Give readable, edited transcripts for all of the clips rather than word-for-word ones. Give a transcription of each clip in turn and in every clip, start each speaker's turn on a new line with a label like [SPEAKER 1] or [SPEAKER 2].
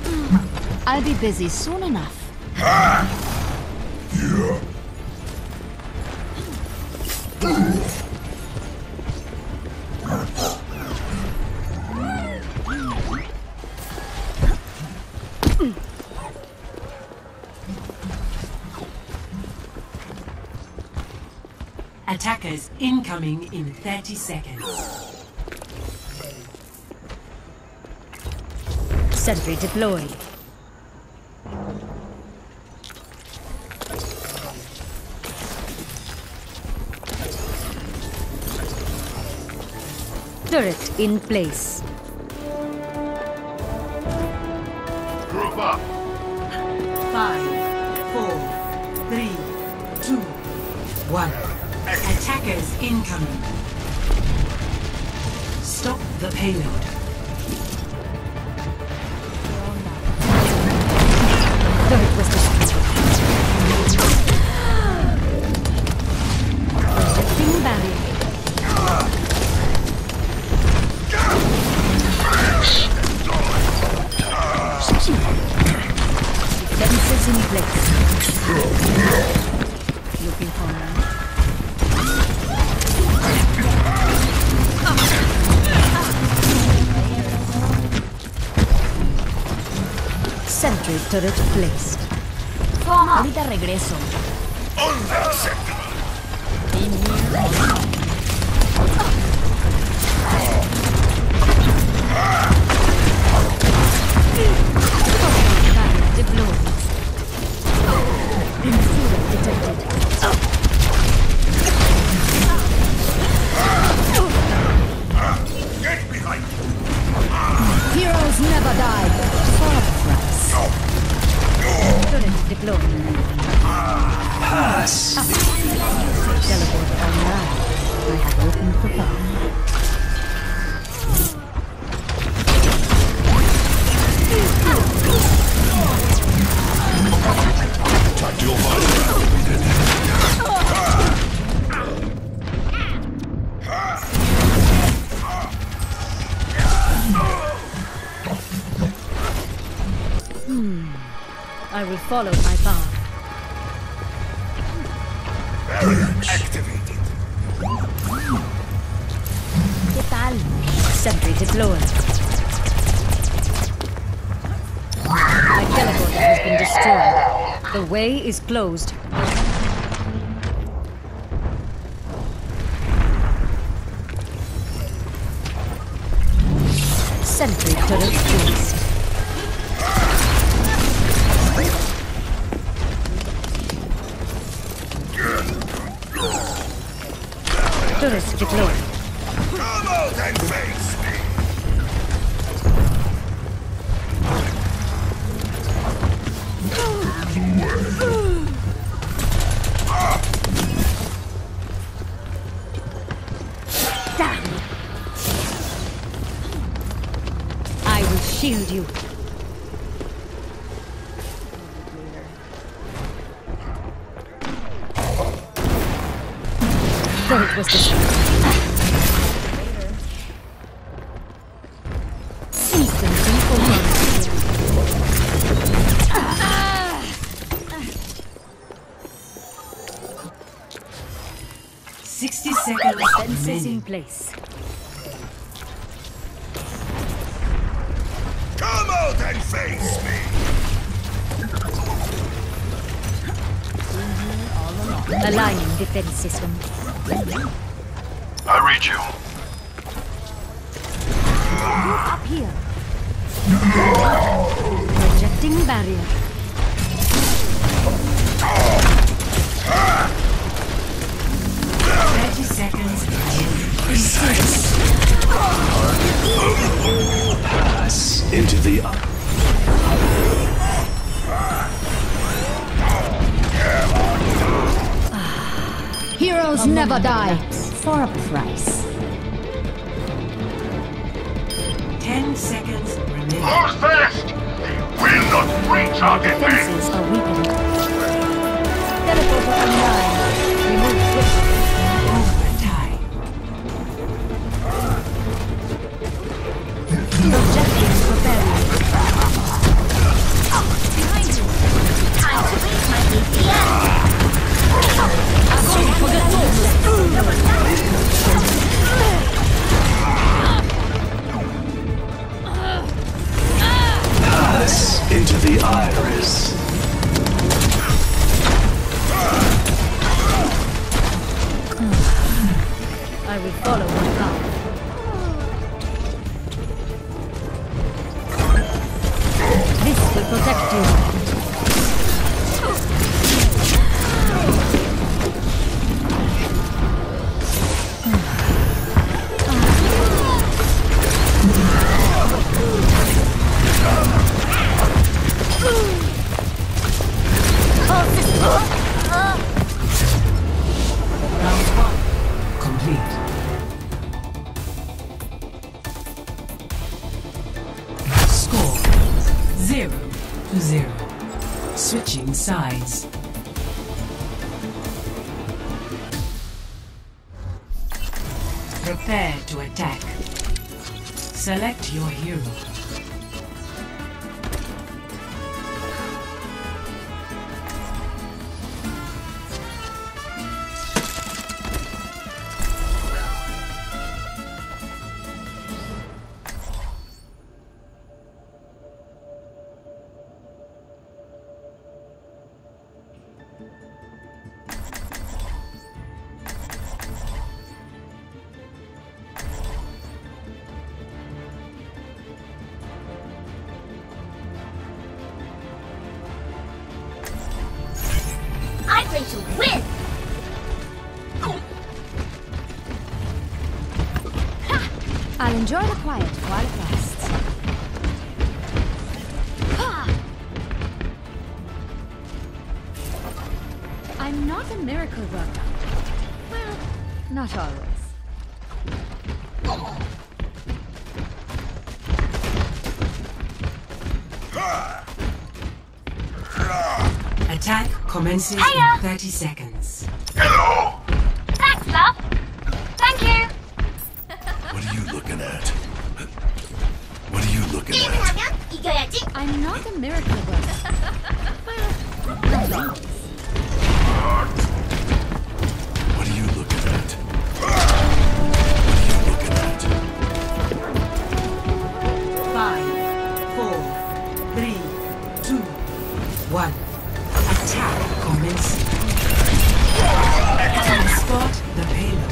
[SPEAKER 1] I'll be busy soon enough.
[SPEAKER 2] Attackers incoming in 30 seconds.
[SPEAKER 1] Sentry deployed. Turret in place.
[SPEAKER 3] Group up.
[SPEAKER 2] 5, 4, 3, 2, 1. Attackers incoming. Stop the payload.
[SPEAKER 1] Turret was destroyed. Projecting barrier. Defenses in place. Looking for me. Sentry turret placed. Ahorita regreso. In here. Barrier deployed. Intruder detected.
[SPEAKER 3] Get behind me.
[SPEAKER 1] Heroes never die. For a price. Turret deployed.
[SPEAKER 4] Pass.
[SPEAKER 1] Teleport online. I have opened the path. I will follow my path.
[SPEAKER 3] Activated.
[SPEAKER 1] ¿Qué tal? Sentry deployed. My teleporter has been destroyed. The way is closed. Sentry turret placed. Turret deployed.
[SPEAKER 3] Come out and face me.
[SPEAKER 1] Damn! I will shield you. Turret was destroyed. Instantly overrun.
[SPEAKER 2] 60 seconds
[SPEAKER 1] Defenses in
[SPEAKER 2] remaining.
[SPEAKER 1] place.
[SPEAKER 3] Come out and face me.
[SPEAKER 1] Aligning defense system.
[SPEAKER 4] I read you.
[SPEAKER 1] Move up here. Projecting barrier.
[SPEAKER 2] 30 seconds.
[SPEAKER 4] Pass into the up.
[SPEAKER 1] Heroes never die. For a price.
[SPEAKER 2] 10 seconds remaining.
[SPEAKER 3] Hold fast. They will not reach our defense.
[SPEAKER 1] Defenses are weakened. Teleporter online. Remove quickly.
[SPEAKER 2] Overtime.
[SPEAKER 1] Projecting for barrier.
[SPEAKER 4] the iris.
[SPEAKER 1] I will follow my path. This will protect you.
[SPEAKER 2] Round 1 complete. Score 0-0. Switching sides. Prepare to attack. Select your hero.
[SPEAKER 5] I'm going to win!
[SPEAKER 1] I'll enjoy the quiet while it lasts. I'm not a miracle worker. Well, not always.
[SPEAKER 2] Attack commences
[SPEAKER 5] Hiya!
[SPEAKER 2] in 30 seconds.
[SPEAKER 3] Hello?
[SPEAKER 5] Thanks, love! Thank you!
[SPEAKER 4] What are you looking at? What are you looking
[SPEAKER 5] 게임을
[SPEAKER 4] at?
[SPEAKER 5] 하면 이겨야지!
[SPEAKER 1] I'm not a miracle worker. Well, not always.
[SPEAKER 4] What are you looking at? What are you looking at?
[SPEAKER 2] 5, 4, 3, 2, 1. Attack commencing. Transport the payload.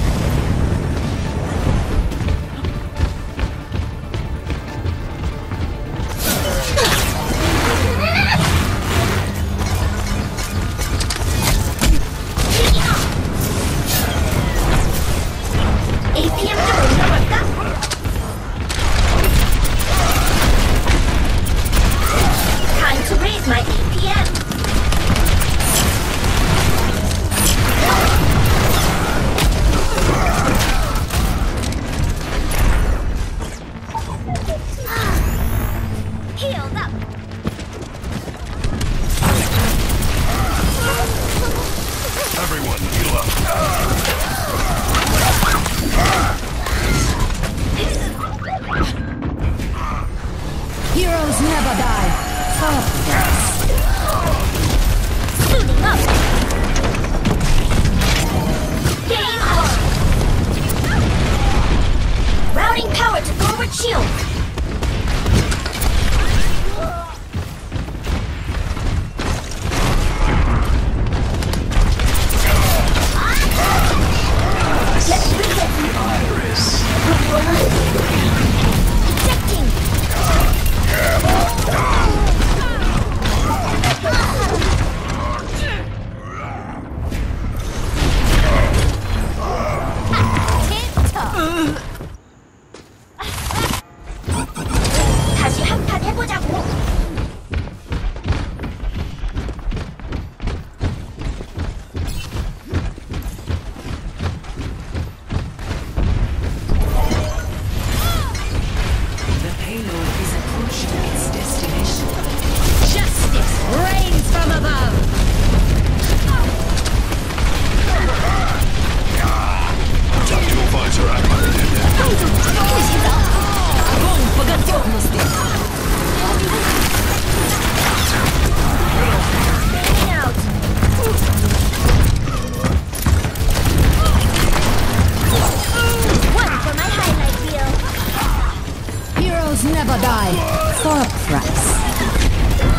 [SPEAKER 5] APM 좀 올려볼까? Time to raise my APM! Healed up!
[SPEAKER 3] Everyone, heal up.
[SPEAKER 1] Heroes never die.
[SPEAKER 5] Suiting up! Game on! Routing power to forward shield! Let's reset!
[SPEAKER 4] Iris.
[SPEAKER 5] Ejecting! 다시 한판 해보자고!
[SPEAKER 2] The payload is approaching its destination.
[SPEAKER 1] Justice reigns from above.
[SPEAKER 4] Tactical visor activated.
[SPEAKER 1] Огонь по готовности.
[SPEAKER 5] Fading out! One for my highlight reel!
[SPEAKER 1] Heroes never die. For a price.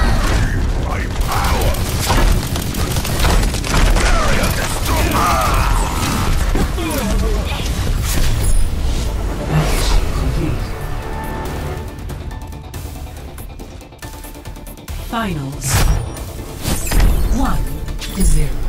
[SPEAKER 2] Finals. 1-0.